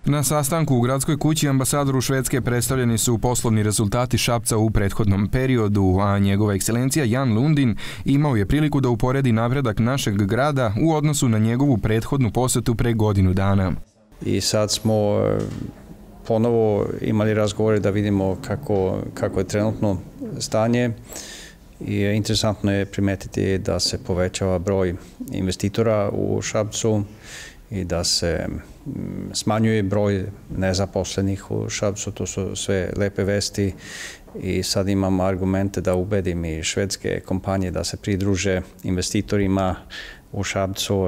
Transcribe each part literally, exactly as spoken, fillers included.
Na sastanku u Gradskoj kući ambasadoru Švedske predstavljeni su poslovni rezultati Šapca u prethodnom periodu, a njegova ekscelencija Jan Lundin imao je priliku da uporedi napredak našeg grada u odnosu na njegovu prethodnu posetu pre godinu dana. I sad smo ponovo imali razgovore da vidimo kako, kako je trenutno stanje. I interesantno je primetiti da se povećava broj investitora u Šapcu i da se smanjuje broj nezaposlenih u Šapcu. To su sve lepe vesti i sad imam argumente da ubedim i švedske kompanije da se pridruže investitorima u Šapcu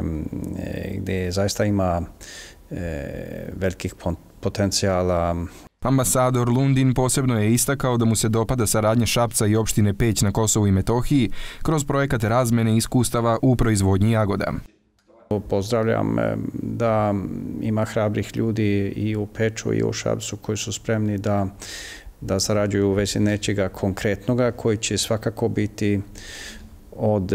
gdje zaista ima velikih potencijala. Ambasador Lundin posebno je istakao da mu se dopada saradnja Šapca i opštine Peć na Kosovu i Metohiji kroz projekate razmene iskustava u proizvodnji jagoda. Pozdravljam da ima hrabrih ljudi i u Peču i u Šapcu koji su spremni da, da sarađuju u vezi nečega konkretnoga koji će svakako biti od,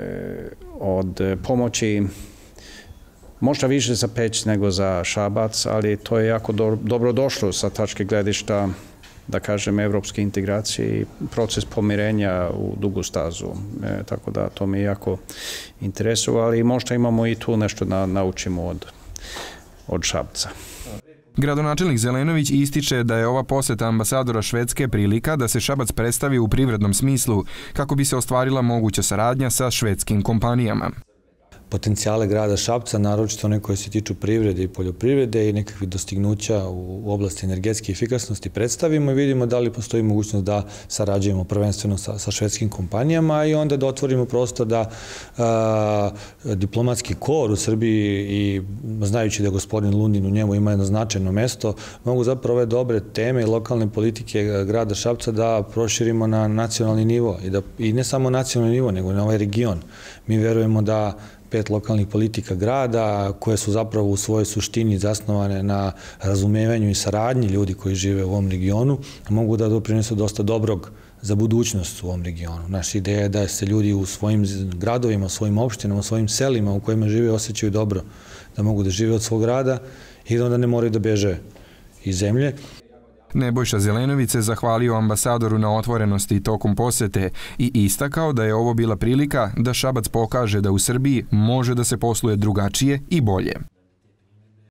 od pomoći možda više za Peć nego za Šabac, ali to je jako do, dobro došlo sa tačke gledišta, da kažem, evropske integracije i proces pomirenja u dugu stazu. E, tako da to me jako interesuje, ali možda imamo i tu nešto da naučimo od, od Šapca. Gradonačelnik Zelenović ističe da je ova poseta ambasadora Švedske prilika da se Šabac predstavi u privrednom smislu kako bi se ostvarila moguća saradnja sa švedskim kompanijama. Potencijale grada Šapca, naročito one koje se tiču privrede i poljoprivrede i nekakvih dostignuća u oblasti energetske efikasnosti predstavimo i vidimo da li postoji mogućnost da sarađujemo prvenstveno sa, sa švedskim kompanijama i onda da otvorimo prostor da a, diplomatski kor u Srbiji i znajući da gospodin Lundin u njemu ima jedno značajno mesto, mogu zapravo ove dobre teme i lokalne politike grada Šapca da proširimo na nacionalni nivo i, da, i ne samo nacionalni nivo, nego na ovaj region. Mi verujemo da pet lokalnih politika grada, koje su zapravo u svojoj suštini zasnovane na razumevanju i saradnji ljudi koji žive u ovom regionu, mogu da doprinesu dosta dobrog za budućnost u ovom regionu. Naša ideja je da se ljudi u svojim gradovima, svojim opštinama, svojim selima u kojima žive osjećaju dobro, da mogu da žive od svog rada i da onda ne moraju da beže iz zemlje. Nebojša Zelenović se zahvalio ambasadoru na otvorenosti tokom posete i istakao da je ovo bila prilika da Šabac pokaže da u Srbiji može da se posluje drugačije i bolje.